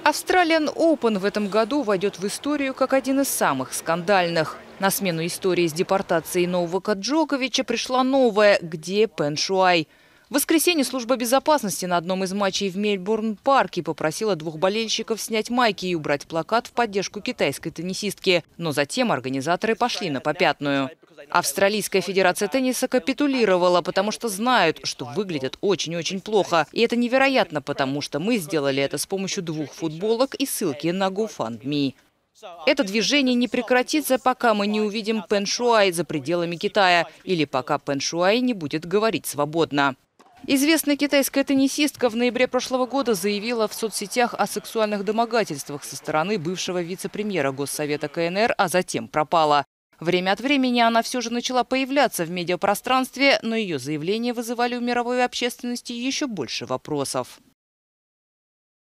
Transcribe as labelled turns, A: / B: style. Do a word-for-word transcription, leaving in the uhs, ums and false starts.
A: Australian Open в этом году войдет в историю как один из самых скандальных. На смену истории с депортацией Новака Джоковича пришла новая «Где Пэн Шуай?». В воскресенье служба безопасности на одном из матчей в Мельбурн-парке попросила двух болельщиков снять майки и убрать плакат в поддержку китайской теннисистки. Но затем организаторы пошли на попятную. Австралийская федерация тенниса капитулировала, потому что знают, что выглядят очень-очень плохо. И это невероятно, потому что мы сделали это с помощью двух футболок и ссылки на GoFundMe. Это движение не прекратится, пока мы не увидим Пэн Шуай за пределами Китая или пока Пэн Шуай не будет говорить свободно. Известная китайская теннисистка в ноябре прошлого года заявила в соцсетях о сексуальных домогательствах со стороны бывшего вице-премьера Госсовета ка эн эр, а затем пропала. Время от времени она все же начала появляться в медиапространстве, но ее заявления вызывали у мировой общественности еще больше вопросов.